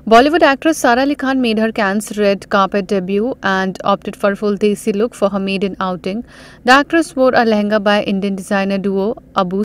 Bollywood actress Sara Ali Khan made her Cannes red carpet debut and opted for a full desi look for her maiden outing. The actress wore a lehenga by Indian designer duo Abu